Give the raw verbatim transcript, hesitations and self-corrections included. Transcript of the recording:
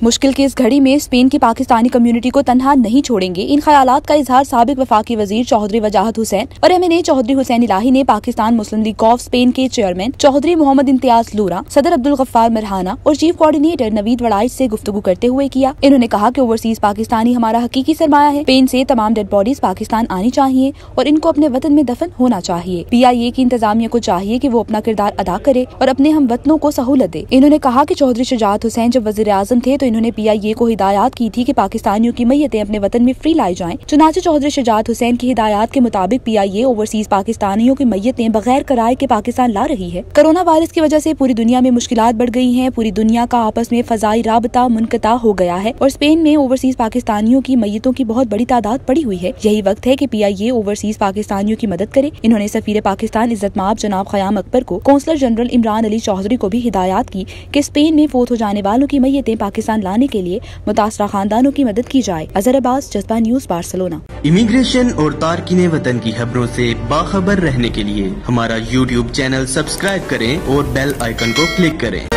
मुश्किल की इस घड़ी में स्पेन की पाकिस्तानी कम्युनिटी को तनहा नहीं छोड़ेंगे। इन ख्यालात का इजहार साबिक वफाकी वजीर चौधरी वजाहत हुसैन और M N A Chaudhry Hussain Elahi ने पाकिस्तान मुस्लिम लीग ऑफ स्पेन के चेयरमैन चौधरी मोहम्मद इम्तियाज लूरा, सदर अब्दुल गफ्फार मिरहाना और चीफ कोऑर्डिनेटर नवीद वड़ाइच से गुफ्तगू करते हुए किया। इन्होंने कहा कि ओवरसीज पाकिस्तानी हमारा हकीकी सरमाया है। स्पेन से तमाम डेड बॉडीज पाकिस्तान आनी चाहिए और इनको अपने वतन में दफन होना चाहिए। पी आई ए की इंतजामिया को चाहिए कि वो अपना किरदार अदा करे और अपने हम वतनों को सहूलत दे। इन्होंने कहा कि चौधरी शुजात हुसैन जब वजीर आजम थे तो इन्होंने पी आई ए को हिदायत की थी कि पाकिस्तानियों की मैयतें अपने वतन में फ्री लाई जाएं। चुनाचे चौधरी शुजात हुसैन की हिदायत के मुताबिक पी आई ए ओवरसीज पाकिस्तानियों की मैयतें बगैर कराए के पाकिस्तान ला रही है। कोरोना वायरस की वजह से पूरी दुनिया में मुश्किलात बढ़ गई हैं। पूरी दुनिया का आपस में फजाई राबता मुनक़ता हो गया है और स्पेन में ओवरसीज पाकिस्तानियों की मैयतों की बहुत बड़ी तादाद पड़ी हुई है। यही वक्त है कि पी आई ए ओवरसीज पाकिस्तानियों की मदद करे। इन्होंने सफीर पाकिस्तान इज्जतमाब जनाब ख़याम अकबर को कौंसलर जनरल इमरान अली चौधरी को भी हिदायत की कि स्पेन में फोत हो जाने वालों की मैयतें पाकिस्तान लाने के लिए मुतासरा खानदानों की मदद की जाए। अजहर अब्बास, जज्बा न्यूज़, बार्सिलोना। इमिग्रेशन और तारकीने वतन की खबरों से बाखबर रहने के लिए हमारा यूट्यूब चैनल सब्सक्राइब करें और बेल आइकन को क्लिक करें।